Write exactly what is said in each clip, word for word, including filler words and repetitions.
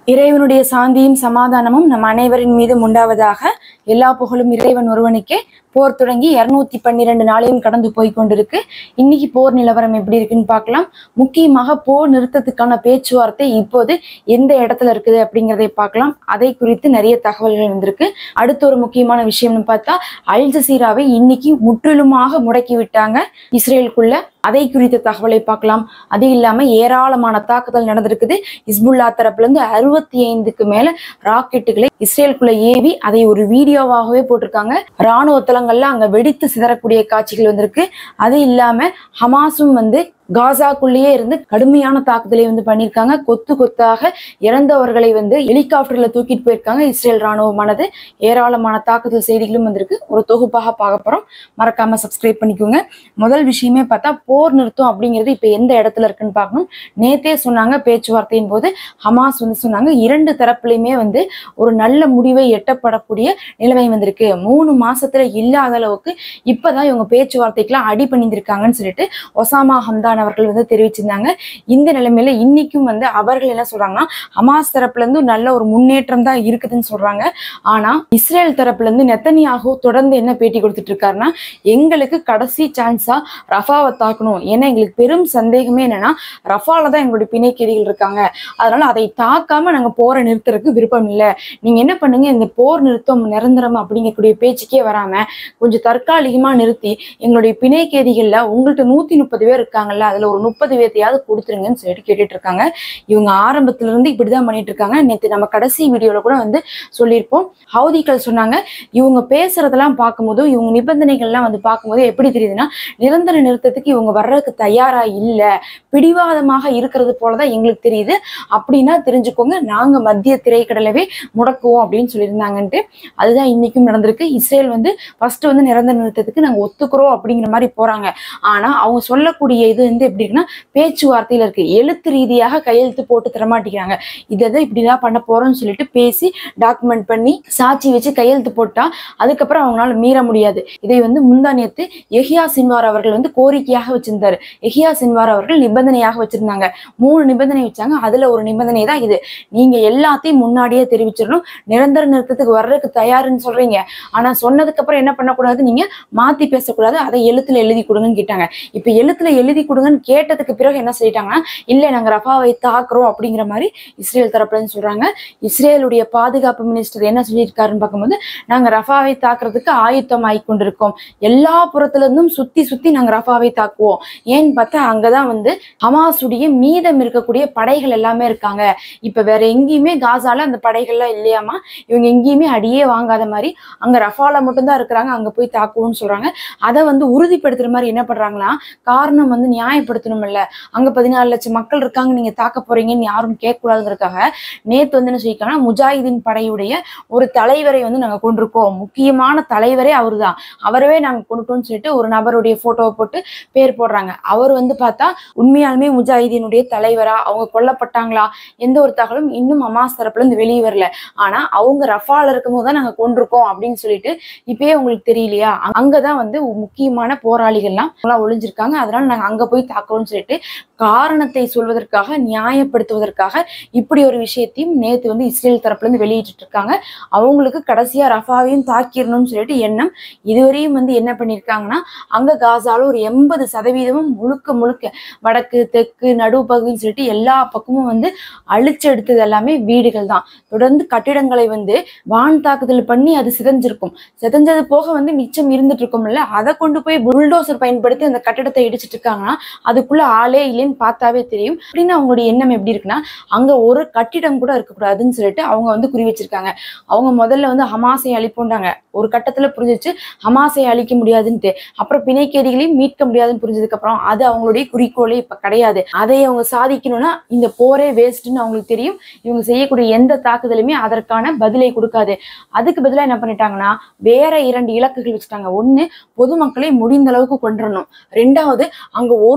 இறைவனுடைய சாந்தியும் சமாதானமும் நம் அனைவரின் மீதும் உண்டாவதாக. எல்லா புகழும் இறைவன் ஒருவனுக்கே. போர் தொடங்கி இருநூத்தி பன்னிரண்டு நாளையும் கடந்து போய் கொண்டிருக்கு. இன்னைக்கு போர் நிலவரம் எப்படி இருக்குன்னு பார்க்கலாம். முக்கியமாக போர் நிறுத்தத்துக்கான பேச்சுவார்த்தை இப்போது எந்த இடத்துல இருக்குது அப்படிங்கிறதை பார்க்கலாம். அதை குறித்து நிறைய தகவல்கள் வந்திருக்கு. அடுத்த ஒரு முக்கியமான விஷயம்னு பார்த்தா, அல் ஜசீராவை இன்னைக்கு முற்றிலுமாக முடக்கி விட்டாங்க இஸ்ரேலுக்குள்ள. அதை குறித்த தகவலை பார்க்கலாம். அது இல்லாம ஏராளமான தாக்குதல் நடந்திருக்குது. ஹிஸ்புல்லா தரப்புல இருந்து அறுபத்தி ஐந்துக்கு மேல ராக்கெட்டுகளை இஸ்ரேலுக்குள்ள ஏவி அதை ஒரு வீடியோவாகவே போட்டிருக்காங்க. ராணுவ தளங்கள்ல அங்க வெடித்து சிதறக்கூடிய காட்சிகள் வந்திருக்கு. அது இல்லாம ஹமாஸும் வந்து காசாக்குள்ளேயே இருந்து கடுமையான தாக்குதலை வந்து பண்ணியிருக்காங்க. கொத்து கொத்தாக இறந்தவர்களை வந்து ஹெலிகாப்டர்ல தூக்கிட்டு போயிருக்காங்க இஸ்ரேல் ராணுவமானது. ஏராளமான தாக்குதல் செய்திகளும் வந்திருக்கு. ஒரு தொகுப்பாக பார்க்க போறோம். மறக்காம சப்ஸ்கிரைப் பண்ணிக்கோங்க. முதல் விஷயமே பார்த்தா, போர் நிறுத்தம் அப்படிங்கிறது இப்ப எந்த இடத்துல இருக்குன்னு பார்க்கணும். நேத்தே சொன்னாங்க பேச்சுவார்த்தையின் போது ஹமாஸ் வந்து சொன்னாங்க, இரண்டு தரப்புலையுமே வந்து ஒரு நல்ல முடிவை எட்டப்படக்கூடிய நிலைமை வந்திருக்கு. மூணு மாசத்துல இல்லாத அளவுக்கு இப்பதான் இவங்க பேச்சுவார்த்தைக்கெல்லாம் அடி பண்ணியிருக்காங்கன்னு சொல்லிட்டு ஒசாமா ஹம்தான் அவர்கள் வந்து தெரிவிச்சிருந்தாங்க. இந்த நிலைமையில இன்னைக்கும் வந்து அவர்கள் என்ன சொல்றாங்கன்னா, ஹமாஸ் தரப்புல இருந்து நல்ல ஒரு முன்னேற்றம் தான் இருக்குதுன்னு சொல்றாங்க. ஆனா இஸ்ரேல் தரப்புல இருந்து நெத்தனியாகு தொடர்ந்து என்ன பேட்டி கொடுத்துட்டு இருக்காருன்னா, எங்களுக்கு கடைசி சான்ஸா ரஃபாவை தாக்கணும். ஏன்னா எங்களுக்கு பெரும் சந்தேகமே என்னன்னா, ரஃபால தான் எங்களுடைய பிணைக்கைதிகள் இருக்காங்க. அதனால அதை தாக்காம நாங்க போரை நிறுத்துறதுக்கு விருப்பம் இல்லை. நீங்க என்ன பண்ணுங்க, இந்த போர் நிறுத்தம் நிரந்தரம் அப்படிங்கக்கூடிய பேச்சுக்கே வராம கொஞ்சம் தற்காலிகமா நிறுத்தி எங்களுடைய பிணைக்கைதிகள்ல உங்கள்ட்ட நூத்தி முப்பது பேர் இருக்காங்கல்ல, அதுல ஒரு முப்பது பேர்த்தையாவது கொடுத்துருங்கன்னு சொல்லிட்டு கேட்டுட்டு இருக்காங்க. இவங்க ஆரம்பத்துல இருந்து இப்படிதான் பண்ணிட்டு இருக்காங்க. நேற்று நம்ம கடைசி வீடியோல கூட வந்து சொல்லியிருப்போம். ஹவுதிகள் சொன்னாங்க, இவங்க பேசுறதெல்லாம் பார்க்கும்போது, இவங்க நிபந்தனைகள் எல்லாம் வந்து பார்க்கும்போது எப்படி தெரியுதுன்னா, நிரந்தர நிறுத்தத்துக்கு இவங்க வர்றதுக்கு தயாரா இல்ல, பிடிவாதமாக இருக்கிறது போலதான் எங்களுக்கு தெரியுது. அப்படின்னா தெரிஞ்சுக்கோங்க, நாங்க மத்திய திரைக்கடலவே முடக்குவோம் அப்படின்னு சொல்லியிருந்தாங்கன்ட்டு. அதுதான் இன்னைக்கும் நடந்திருக்கு. இஸ்ரேல் வந்து ஃபர்ஸ்ட் வந்து நிரந்தர நிறுத்தத்துக்கு நாங்க ஒத்துக்கிறோம் அப்படிங்கிற மாதிரி போறாங்க. ஆனா அவங்க சொல்லக்கூடிய இது வந்து எப்படி இருக்குன்னா, பேச்சுவார்த்தையில இருக்கு. எழுத்து ரீதியாக கையெழுத்து போட்டு தரமாட்டேங்கிறாங்க. இதை இப்படிதான் பண்ண போறோம்னு சொல்லிட்டு பேசி டாக்குமெண்ட் பண்ணி சாட்சி வச்சு கையெழுத்து போட்டா அதுக்கப்புறம் அவங்களால மீற முடியாது. இதை வந்து முந்தா நேத்து யஹ்யா சின்வார் அவர்கள் வந்து கோரிக்கையாக வச்சிருந்தாரு. யஹ்யா சின்வார் அவர்கள் நிபந்தனையாக வச்சிருந்தாங்க. மூணு நிபந்தனை வச்சாங்க. அதுல ஒரு நிபந்தனை தான் இது. நீங்க எல்லாத்தையும் முன்னாடியே தெரிவிச்சிடணும். நிரந்தர நிறுத்தத்துக்கு வர்றதுக்கு தயாருன்னு சொல்றீங்க, ஆனா சொன்னதுக்கு அப்புறம் என்ன பண்ணக்கூடாது, நீங்க மாத்தி பேசக்கூடாது, அதை எழுத்துல எழுதி கொடுங்கன்னு கேட்டாங்க. இப்ப எழுத்துல எழுதி கொடுங்கன்னு கேட்டதுக்கு பிறகு என்ன சொல்லிட்டாங்கன்னா, இல்ல நாங்க ரஃபாவை தாக்குறோம் அப்படிங்கிற மாதிரி இஸ்ரேல் தரப்புலன்னு சொல்றாங்க. இஸ்ரேலுடைய பாதுகாப்பு மினிஸ்டர் என்ன சொல்லியிருக்காருன்னு பார்க்கும்போது, நாங்க ரஃபாவை தாக்குறதுக்கு ஆயுத்தம் ஆகி கொண்டிருக்கோம். எல்லா புறத்துல இருந்தும் சுத்தி சுத்தி நாங்க ரஃபாவை தாக்குவோம். ஏன்னு பார்த்தா அங்கதான் வந்து ஹமாஸுடைய மீதம் இருக்கக்கூடிய படைகள் எல்லாமே இருக்காங்க. இப்ப வேற எங்கேயுமே காசால அந்த படைகள்லாம் இல்லையாமா. இவங்க எங்கேயுமே அடியே வாங்காத மாதிரி அங்க ரஃபால மட்டும்தான் இருக்கிறாங்க, அங்க போய் தாக்குவோம்னு சொல்றாங்க. அதை வந்து உறுதிப்படுத்துற மாதிரி என்ன பண்றாங்கன்னா, காரணம் வந்து நியாயப்படுத்தணும் இல்ல, அங்க பதினாலு லட்சம் மக்கள் இருக்காங்க, நீங்க தாக்க போறீங்கன்னு யாரும் கேட்கக்கூடாதுங்கிறதுக்காக நேத்து வந்து என்ன சொல்லியிருக்காங்கன்னா, முஜாஹிதீன் படையுடைய ஒரு தலைவரை வந்து நாங்க கொண்டிருக்கோம், முக்கியமான தலைவரே அவரு தான், அவரவே நாங்க கொண்டுட்டோம்னு சொல்லிட்டு ஒரு நபருடைய போட்டோவை போட்டு பேர் போடுறாங்க. அவர் வந்து பார்த்தா உண்மையாலுமே முஜாஹிதீனுடைய தலைவரா, அவங்க கொல்லப்பட்டாங்களா, எந்த ஒரு தகவலும் இன்னும் ஹமாஸ் தரப்புல இருந்து வெளியே வரல. ஆனா அவங்க ரஃபால இருக்கும்போது தான் நாங்க கொண்டிருக்கோம் அப்படின்னு சொல்லிட்டு இப்பயே உங்களுக்கு தெரியலையா, அங்கதான் வந்து முக்கியமான போராளிகள்லாம் ஒளிஞ்சிருக்காங்க, அதனால நாங்க அங்க போய் தாக்குறோம்னு சொல்லிட்டு காரணத்தை சொல்வதற்காக, நியாயப்படுத்துவதற்காக இப்படி ஒரு விஷயத்தையும் நேத்து வந்து இஸ்ரேல் தரப்புல இருந்து வெளியிட்டு இருக்காங்க. அவங்களுக்கு கடைசியா ரஃபாவையும் தாக்கிடணும்னு சொல்லிட்டு எண்ணம். இதுவரையும் வந்து என்ன பண்ணிருக்காங்கன்னா, அங்க காசால ஒரு எண்பது சதவீதமும் முழுக்க முழுக்க வடக்கு தெற்கு நடுப்பகுதின்னு சொல்லிட்டு எல்லா பக்கமும் வந்து அழிச்சு எடுத்தது எல்லாமே வீடுகள் தான். தொடர்ந்து கட்டிடங்களை வந்து வான் தாக்குதல் பண்ணி அது சிதைஞ்சிருக்கும். சிதைஞ்சது போக வந்து மிச்சம் இருந்துட்டு இருக்கும்ல, அதை கொண்டு போய் புல்டோசர் பயன்படுத்தி அந்த கட்டிடத்தை இடிச்சிட்டு இருக்காங்கன்னா அதுக்குள்ள ஆளே இல்லைன்னு பார்த்தாவே தெரியும். அப்படின்னு அவங்களுடைய எண்ணம் எப்படி இருக்குன்னா, அங்க ஒரு கட்டிடம் கூட இருக்கக்கூடாதுன்னு சொல்லிட்டு அவங்க வந்து குறி வச்சிருக்காங்க. அவங்க முதல்ல வந்து ஹமாஸை அழிப்போண்டாங்க. ஒரு கட்டத்துல புரிஞ்சிச்சு ஹமாஸை அழிக்க முடியாதுன்ட்டு. அப்புறம் பிணைக்கைதிகளையும் மீட்க முடியாதுன்னு புரிஞ்சதுக்கு அப்புறம் அது அவங்களுடைய குறிக்கோளே இப்ப கிடையாது. அதை அவங்க சாதிக்கணும்னா இந்த போரே வேஸ்ட்ன்னு அவங்களுக்கு தெரியும். இவங்க செய்யக்கூடிய எந்த தாக்குதலுமே அதற்கான பதிலை கொடுக்காது. அதுக்கு பதிலா என்ன பண்ணிட்டாங்கன்னா, வேற இரண்டு இலக்குகள் வச்சுட்டாங்க. ஒண்ணு, பொதுமக்களை முடிந்த அளவுக்கு கொன்றணும். ரெண்டாவது, அங்க ஒரு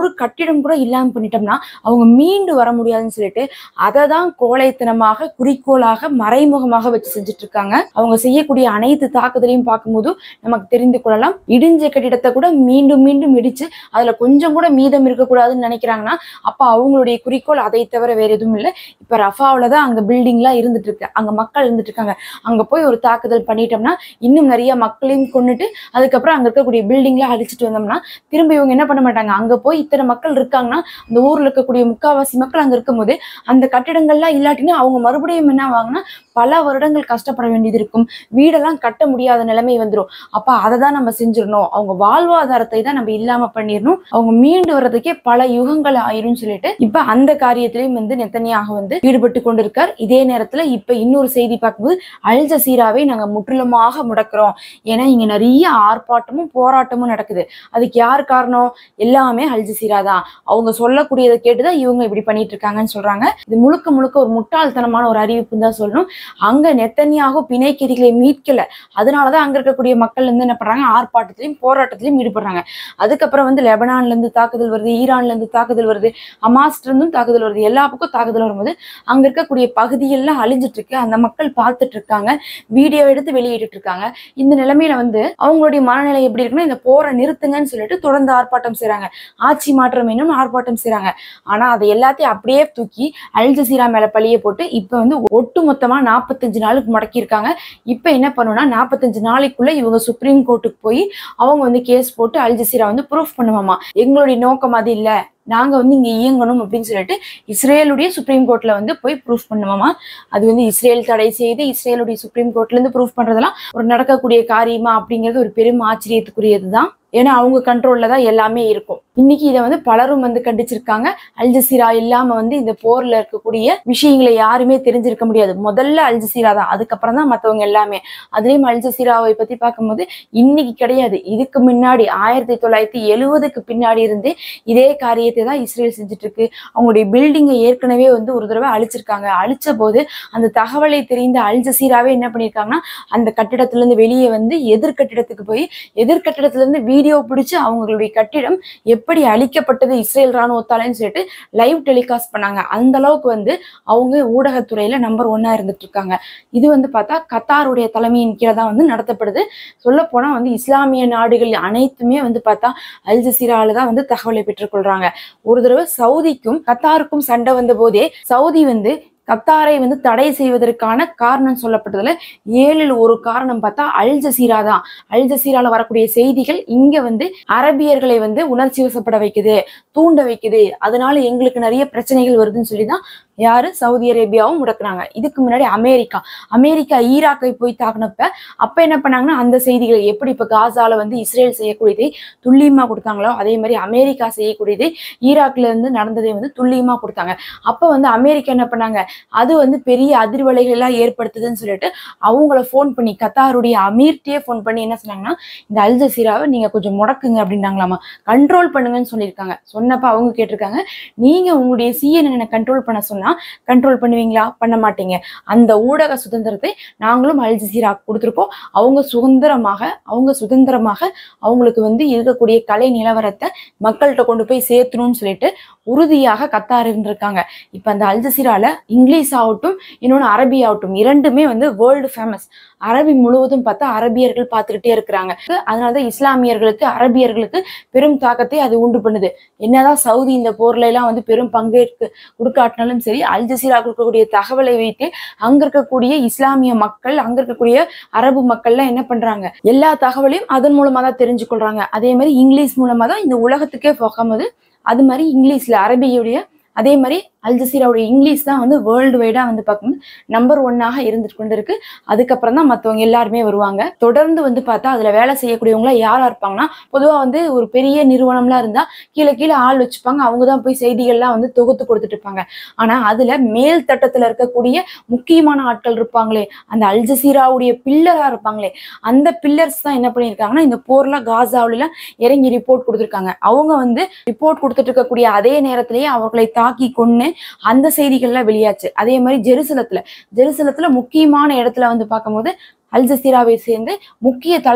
ஒரு கட்டிடம் கூட இல்லாம பண்ணிட்டோம்னா அவங்க மீண்டு வர முடியாதுன்னு சொல்லிட்டு அதை தான் கோழைத்தனமாக குறிக்கோளாக மறைமுகமாக வச்சு செஞ்சுட்டு இருக்காங்க. அவங்க செய்யக்கூடிய அனைத்து தாக்குதலையும் பார்க்கும்போது நமக்கு தெரிந்து கொள்ளலாம். இடிஞ்ச கட்டிடத்தை கூட மீண்டும் மீண்டும் இடிச்சு அதுல கொஞ்சம் கூட மீதம் இருக்கக்கூடாதுன்னு நினைக்கிறாங்கன்னா அப்ப அவங்களுடைய குறிக்கோள் அதை தவிர வேற எதுவும் இல்லை. இப்ப ரஃபாவில தான் அங்க பில்டிங் எல்லாம் இருந்துட்டு இருக்கு, அங்க மக்கள் இருந்துட்டு இருக்காங்க. அங்க போய் ஒரு தாக்குதல் பண்ணிட்டோம்னா இன்னும் நிறைய மக்களையும் கொண்டுட்டு அதுக்கப்புறம் அங்க இருக்கக்கூடிய பில்டிங்லாம் அழிச்சிட்டு வந்தோம்னா திரும்ப இவங்க என்ன பண்ண மாட்டாங்க. அங்க போய் இத்தனை மக்கள் இருக்காங்கன்னா அந்த ஊர்ல இருக்கக்கூடிய முக்காவாசி மக்கள் அங்க இருக்கும் போது அந்த கட்டிடங்கள்லாம் இல்லாட்டினா அவங்க மறுபடியும் என்ன ஆவாங்கன்னா பல வருடங்கள் கஷ்டப்பட வேண்டியது இருக்கும், வீடெல்லாம் கட்ட முடியாத நிலைமை வந்துடும். அப்ப அதை தான் நம்ம செஞ்சிடணும், அவங்க வாழ்வாதாரத்தை தான் நம்ம இல்லாம பண்ணிடணும், அவங்க மீண்டு வர்றதுக்கே பல யுகங்கள் ஆயிரும் சொல்லிட்டு இப்ப அந்த காரியத்திலையும் வந்து நெத்தனியாக வந்து ஈடுபட்டு கொண்டிருக்கார். இதே நேரத்துல இப்ப இன்னொரு செய்தி பார்க்கும்போது அல் ஜசீராவை நாங்க முற்றிலுமாக முடக்கிறோம், ஏன்னா இங்க நிறைய ஆர்ப்பாட்டமும் போராட்டமும் நடக்குது. அதுக்கு யார் காரணம்? எல்லாமே அல் ஜசீரா தான். அவங்க சொல்லக்கூடியதை கேட்டுதான் இவங்க இப்படி பண்ணிட்டு இருக்காங்கன்னு சொல்றாங்க. இது முழுக்க முழுக்க ஒரு முட்டாள்தனமான ஒரு அறிவிப்புன்னு தான் சொல்லணும். அங்க நெத்தனியாக பிணை கைதிகளை மீட்கல, அதனாலதான் அங்க இருக்கக்கூடிய மக்கள் வந்து என்ன பண்றாங்க, ஆர்ப்பாட்டத்திலையும் போராட்டத்திலையும் ஈடுபடுறாங்க. அதுக்கப்புறம் வந்து லெபனான்ல இருந்து தாக்குதல் வருது, ஈரான்ல இருந்து தாக்குதல் வருது, ஹமாஸ்ல இருந்தும் தாக்குதல் வருது. எல்லா பக்கம் தாக்குதல் வரும்போது அங்க இருக்கக்கூடிய பகுதியெல்லாம் அழிஞ்சிட்டு இருக்கு, அந்த மக்கள் பார்த்துட்டு இருக்காங்க, வீடியோ எடுத்து வெளியிட்டு இருக்காங்க. இந்த நிலைமையில வந்து அவங்களுடைய மனநிலை எப்படி இருக்குன்னா இந்த போரை நிறுத்துங்கன்னு சொல்லிட்டு தொடர்ந்து ஆர்ப்பாட்டம் செய்யறாங்க, ஆட்சி மாற்றம் வேணும் ஆர்ப்பாட்டம் செய்யறாங்க. ஆனா அதை எல்லாத்தையும் அப்படியே தூக்கி அல் ஜசீரா மேல பழிய போட்டு இப்ப வந்து ஒட்டு மொத்தமா நாற்பத்தஞ்சு நாளுக்கு முடக்கி இருக்காங்க. இப்ப என்ன பண்ணணும்னா நாற்பத்தஞ்சு நாளைக்குள்ள இவங்க சுப்ரீம் கோர்ட்டுக்கு போய் அவங்க வந்து கேஸ் போட்டு அல் ஜசீரா வந்து ப்ரூஃப் பண்ணுவாமா, எங்களுடைய நோக்கம் அது இல்ல, நாங்க வந்து இங்க இயங்கணும் அப்படின்னு சொல்லிட்டு இஸ்ரேலுடைய சுப்ரீம் கோர்ட்ல வந்து போய் ப்ரூஃப் பண்ணுவோமா. அது வந்து இஸ்ரேல் தடை செய்து இஸ்ரேலுடைய சுப்ரீம் கோர்ட்ல இருந்து ப்ரூஃப் பண்றதெல்லாம் ஒரு நடக்கக்கூடிய காரியமா அப்படிங்கிறது ஒரு பெரும் ஆச்சரியத்துக்குரியதுதான். ஏன்னா அவங்க கண்ட்ரோல்ல தான் எல்லாமே இருக்கும். இன்னைக்கு இதை வந்து பலரும் வந்து கண்டிச்சிருக்காங்க. அல் ஜசீரா இல்லாம வந்து இந்த போர்ல இருக்கக்கூடிய விஷயங்களை யாருமே தெரிஞ்சிருக்க முடியாது. முதல்ல அல் ஜசீரா தான், அதுக்கப்புறம் தான் மற்றவங்க எல்லாமே. அதுலயும் அல் ஜசீராவை பத்தி பார்க்கும்போது இன்னைக்கு கிடையாது, இதுக்கு முன்னாடி ஆயிரத்தி தொள்ளாயிரத்தி எழுவதுக்கு பின்னாடி இருந்து இதே காரியத்தை தான் இஸ்ரேல் செஞ்சுட்டு இருக்கு. அவங்களுடைய பில்டிங்கை ஏற்கனவே வந்து ஒரு தடவை அழிச்சிருக்காங்க. அழிச்ச போது அந்த தகவலை தெரிந்த அல் ஜசீராவே என்ன பண்ணியிருக்காங்கன்னா அந்த கட்டிடத்துல இருந்து வெளியே வந்து எதிர்கட்டிடத்துக்கு போய் எதிர்கட்டிடத்துல இருந்து வீடியோ பிடிச்சு அவங்களுடைய கட்டிடம் எப்படி அழிக்கப்பட்டது இஸ்ரேல் ராணுவத்தாலன்னு சொல்லிட்டு லைவ் டெலிகாஸ்ட் பண்ணாங்க. அந்த அளவுக்கு வந்து அவங்க ஊடகத்துறையில நம்பர் ஒன்னா இருந்துட்டு இருக்காங்க. இது வந்து பார்த்தா கத்தாருடைய தலைமையின் கீழே தான் வந்து நடத்தப்படுது. சொல்ல போனா வந்து இஸ்லாமிய நாடுகள் அனைத்துமே வந்து பார்த்தா அல் ஜசீரால தான் வந்து தகவலை பெற்றுக்கொள்றாங்க. ஒரு தடவை சவுதிக்கும் கத்தாருக்கும் சண்டை வந்த போதே சவுதி வந்து கத்தாரை வந்து தடை செய்வதற்கான காரணம் சொல்லப்பட்டதுல ஏழில் ஒரு காரணம் பார்த்தா அல் ஜசீரா தான். அல் ஜசீரால வரக்கூடிய செய்திகள் இங்க வந்து அரபியர்களை வந்து உணர்ச்சி வசப்பட வைக்குது, தூண்ட வைக்குது, அதனால எங்களுக்கு நிறைய பிரச்சனைகள் வருதுன்னு சொல்லிதான் யாரு சவுதி அரேபியாவும் முடக்குறாங்க. இதுக்கு முன்னாடி அமெரிக்கா அமெரிக்கா ஈராக்கை போய் தாக்குனப்ப அப்ப என்ன பண்ணாங்கன்னா அந்த செய்திகளை எப்படி இப்ப காசால வந்து இஸ்ரேல் செய்யக்கூடியதை துல்லியமா கொடுத்தாங்களோ அதே மாதிரி அமெரிக்கா செய்யக்கூடியதை ஈராக்ல இருந்து நடந்ததை வந்து துல்லியமா கொடுத்தாங்க. அப்ப வந்து அமெரிக்கா என்ன பண்ணாங்க, அது வந்து பெரிய அதிர்வலைகள் எல்லாம் ஏற்படுத்துதுன்னு சொல்லிட்டு அவங்கள போன் பண்ணி கத்தாருடைய அமீர்கிட்டயே போன் பண்ணி என்ன சொன்னாங்கன்னா இந்த அல் ஜசீராவை நீங்க கொஞ்சம் முடக்குங்க அப்படின்னாங்களாமா, கண்ட்ரோல் பண்ணுங்கன்னு சொல்லியிருக்காங்க. சொன்னப்ப அவங்க கேட்டிருக்காங்க, நீங்க உங்களுடைய சிஎன்என் கண்ட்ரோல் பண்ண சொன்னா கண்ட்ரோல் பண்ணுவீங்களா? பண்ண மாட்டீங்க. அந்த ஊடக சுதந்திரத்தை நாங்களும் அல் ஜசீரா கொடுத்துருக்கோம், அவங்க சுதந்திரமாக அவங்க சுதந்திரமாக அவங்களுக்கு வந்து இருக்கக்கூடிய கலை நிலவரத்தை மக்கள்கிட்ட கொண்டு போய் சேர்த்தணும்னு சொல்லிட்டு உறுதியாக கத்தார் இருந்திருக்காங்க. இப்ப அந்த அல் ஜசீரால இங்கிலீஷ் ஆகட்டும் இன்னொன்னு அரபி ஆகட்டும் இரண்டுமே வந்து வேர்ல்டு ஃபேமஸ். அரபி முழுவதும் பார்த்தா அரபியர்கள் பார்த்துக்கிட்டே இருக்கிறாங்க. அதனாலதான் இஸ்லாமியர்களுக்கு அரபியர்களுக்கு பெரும் தாக்கத்தை அது உண்டு பண்ணுது. என்னதான் சவுதி இந்த போர்ல எல்லாம் வந்து பெரும் பங்கேற்க கொடுக்காட்டினாலும் சரி அல் ஜசீரா கொடுக்கக்கூடிய தகவலை வைத்து அங்க இருக்கக்கூடிய இஸ்லாமிய மக்கள் அங்க இருக்கக்கூடிய அரபு மக்கள்லாம் என்ன பண்றாங்க, எல்லா தகவலையும் அதன் மூலமா தான் தெரிஞ்சு கொள்றாங்க. அதே மாதிரி இங்கிலீஷ் மூலமா தான் இந்த உலகத்துக்கே போகும்போது அது மாதிரி இங்கிலீஷ்ல அரபியுடைய அதே மாதிரி அல் ஜசீராவுடைய இங்கிலீஷ் தான் வந்து வேர்ல்டு வைடா வந்து பார்க்கும்போது நம்பர் ஒன்னாக இருந்துட்டு கொண்டு இருக்கு. அதுக்கப்புறம் தான் மற்றவங்க எல்லாருமே வருவாங்க. தொடர்ந்து வந்து பார்த்தா அதுல வேலை செய்யக்கூடியவங்களா யாரா இருப்பாங்கன்னா பொதுவா வந்து ஒரு பெரிய நிறுவனம்லாம் இருந்தா கீழே கீழே ஆள் வச்சுப்பாங்க, அவங்கதான் போய் செய்திகள்லாம் வந்து தொகுத்து கொடுத்துட்டு இருப்பாங்க. ஆனா அதுல மேல் தட்டத்துல இருக்கக்கூடிய முக்கியமான ஆட்கள் இருப்பாங்களே, அந்த அல் ஜசீராவுடைய பில்லரா இருப்பாங்களே, அந்த பில்லர்ஸ் தான் என்ன பண்ணியிருக்காங்கன்னா இந்த போர்ல காசாவில இறங்கி ரிப்போர்ட் கொடுத்துருக்காங்க. அவங்க வந்து ரிப்போர்ட் கொடுத்துட்டு இருக்கக்கூடிய அதே நேரத்திலேயே அவர்களை தாக்கி கொன்னு அந்த செய்திகள்லாம் வெளியாச்சு. அதே மாதிரி ஜெருசலத்துல ஜெருசலத்துல முக்கியமான இடத்துல வந்து பார்க்கும்போது அல் ஜசீராவை சேர்ந்து முக்கிய தலைவர்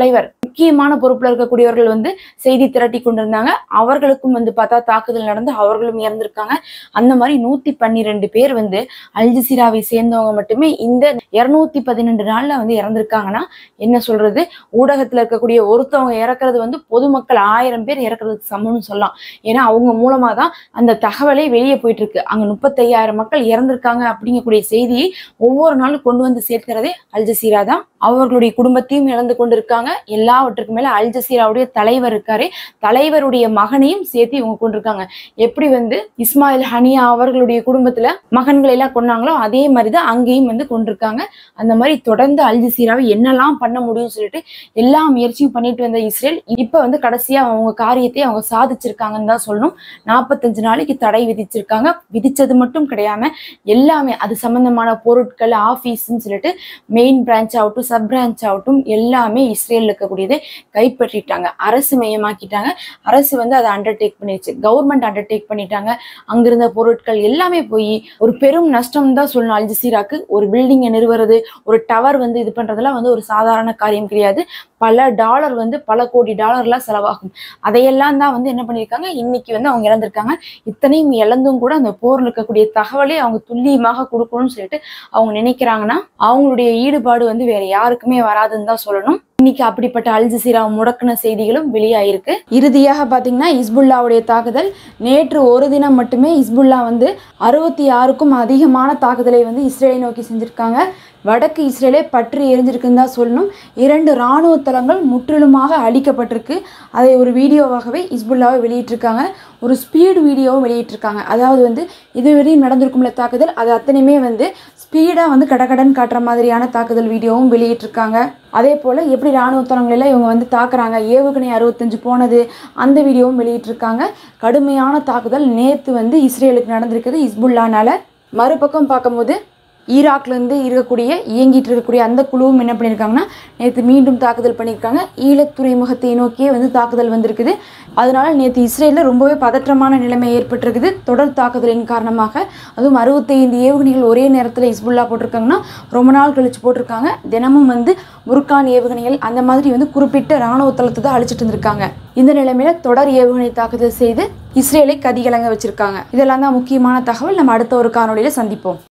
முக்கியமான பொறுப்புல இருக்கக்கூடியவர்கள் வந்து செய்தி திரட்டி கொண்டிருந்தாங்க. அவர்களுக்கும் வந்து பார்த்தா தாக்குதல் நடந்து அவர்களும் இறந்திருக்காங்க. அந்த மாதிரி நூத்தி பன்னிரெண்டு பேர் வந்து அல் ஜசீராவை சேர்ந்தவங்க மட்டுமே இந்த இருநூத்தி பதினெண்டு நாள்ல வந்து இறந்திருக்காங்கன்னா என்ன சொல்றது, ஊடகத்துல இருக்கக்கூடிய ஒருத்தவங்க இறக்குறது வந்து பொதுமக்கள் ஆயிரம் பேர் இறக்குறதுக்கு சமம்னு சொல்லலாம். ஏன்னா அவங்க மூலமா தான் அந்த தகவலே வெளியே போயிட்டு இருக்கு. அங்க முப்பத்தி ஐயாயிரம் மக்கள் இறந்திருக்காங்க அப்படிங்கக்கூடிய செய்தியை ஒவ்வொரு நாளும் கொண்டு வந்து சேர்க்கிறதே அல் ஜசீரா தான். அவர்களுடைய குடும்பத்தையும் இழந்து கொண்டிருக்காங்க. எல்லாவற்றுக்கு மேல அல் ஜசீராவுடைய தலைவர் இருக்காரு, தலைவருடைய மகனையும் சேர்த்து இவங்க கொண்டிருக்காங்க. எப்படி வந்து இஸ்மாயில் ஹனியா அவர்களுடைய குடும்பத்துல மகன்களை எல்லாம் கொண்டாங்களோ அதே மாதிரிதான் அங்கேயும் வந்து கொண்டிருக்காங்க. அந்த மாதிரி தொடர்ந்து அல் ஜசீராவை என்னெல்லாம் பண்ண முடியும்னு சொல்லிட்டு எல்லா முயற்சியும் பண்ணிட்டு வந்த இஸ்ரேல் இப்ப வந்து கடைசியா அவங்க காரியத்தை அவங்க சாதிச்சிருக்காங்கன்னு தான் சொல்லணும். நாற்பத்தஞ்சு நாளைக்கு தடை விதிச்சிருக்காங்க. விதிச்சது மட்டும் கிடையாம எல்லாமே அது சம்பந்தமான பொருட்கள் ஆபீஸ்ன்னு சொல்லிட்டு மெயின் பிரான்ச் ஆகட்டும் சப் பிரான்ச் ஆகட்டும் எல்லாமே இஸ்ரேல் இருக்கக்கூடியதை கைப்பற்றிட்டாங்க. அரசு மையமாக்கிட்டாங்க. அரசு வந்து அதை அண்டர்டேக் பண்ணிடுச்சு. கவர்மெண்ட் அண்டர்டேக் பண்ணிட்டாங்க. அங்கிருந்த பொருட்கள் எல்லாமே போய் ஒரு பெரும் நஷ்டம் தான் சொல்லணும் அல் ஜசீராக்கு. ஒரு பில்டிங்கை நிறுவுறது, ஒரு டவர் வந்து இது பண்றதெல்லாம் வந்து ஒரு சாதாரண காரியம் கிடையாது. பல டாலர் வந்து பல கோடி டாலர்லாம் செலவாகும். அதையெல்லாம் தான் வந்து என்ன பண்ணியிருக்காங்க, இன்னைக்கு வந்து அவங்க இழந்திருக்காங்க. இத்தனையும் இழந்தும் கூட அந்த போர்ல இருக்கக்கூடிய தகவலை அவங்க துல்லியமாக கொடுக்கணும்னு சொல்லிட்டு அவங்க நினைக்கிறாங்கன்னா அவங்களுடைய ஈடுபாடு வந்து வேற யாருக்குமே வராதுன்னு தான் சொல்லணும். இன்னைக்கு அப்படிப்பட்ட அல் ஜசீரா முடக்கின செய்திகளும் வெளியாயிருக்கு. இறுதியாக பாத்தீங்கன்னா இஸ்புல்லாவுடைய தாக்குதல் நேற்று ஒரு தினம் மட்டுமே இஸ்புல்லா வந்து அறுபத்தி ஆறுக்கும் அதிகமான தாக்குதலை வந்து இஸ்ரேலை நோக்கி செஞ்சிருக்காங்க. வடக்கு இஸ்ரேலே பற்றி எரிஞ்சிருக்குன்னு தான் சொல்லணும். இரண்டு இராணுவ தளங்கள் முற்றிலுமாக அழிக்கப்பட்டிருக்கு. அதை ஒரு வீடியோவாகவே இஸ்புல்லாவை வெளியிட்டிருக்காங்க. ஒரு ஸ்பீடு வீடியோவும் வெளியிட்டிருக்காங்க. அதாவது வந்து இதுவரையும் நடந்திருக்கும்ல தாக்குதல் அது அத்தனையுமே வந்து ஸ்பீடாக வந்து கடகடன் காட்டுற மாதிரியான தாக்குதல் வீடியோவும் வெளியிட்டிருக்காங்க. அதே போல் எப்படி இராணுவ தளங்களெல்லாம் இவங்க வந்து தாக்குறாங்க, ஏவுகணை அறுபத்தஞ்சு போனது அந்த வீடியோவும் வெளியிட்டிருக்காங்க. கடுமையான தாக்குதல் நேற்று வந்து இஸ்ரேலுக்கு நடந்திருக்குது இஸ்புல்லானால. மறுபக்கம் பார்க்கும்போது ஈராக்லேருந்து இருக்கக்கூடிய இயங்கிட்டு இருக்கக்கூடிய அந்த குழுவும் என்ன பண்ணியிருக்காங்கன்னா நேற்று மீண்டும் தாக்குதல் பண்ணியிருக்காங்க. ஈழத் துறைமுகத்தை நோக்கியே வந்து தாக்குதல் வந்திருக்குது. அதனால நேற்று இஸ்ரேலில் ரொம்பவே பதற்றமான நிலைமை ஏற்பட்டிருக்குது தொடர் தாக்குதலின் காரணமாக. அதுவும் அறுபத்தைந்து ஏவுகணைகள் ஒரே நேரத்தில் இஸ்புல்லா போட்டிருக்காங்கன்னா ரொம்ப நாள் கழிச்சு போட்டிருக்காங்க. தினமும் வந்து புர்கான் ஏவுகணைகள் அந்த மாதிரி வந்து குறிப்பிட்ட இராணுவ தளத்தை தான் அழிச்சிட்டு இருந்திருக்காங்க. இந்த நிலைமையில தொடர் ஏவுகணை தாக்குதல் செய்து இஸ்ரேலை கதிகலங்க வச்சிருக்காங்க. இதெல்லாம் தான் முக்கியமான தகவல். நம்ம அடுத்த ஒரு காணொலியில சந்திப்போம்.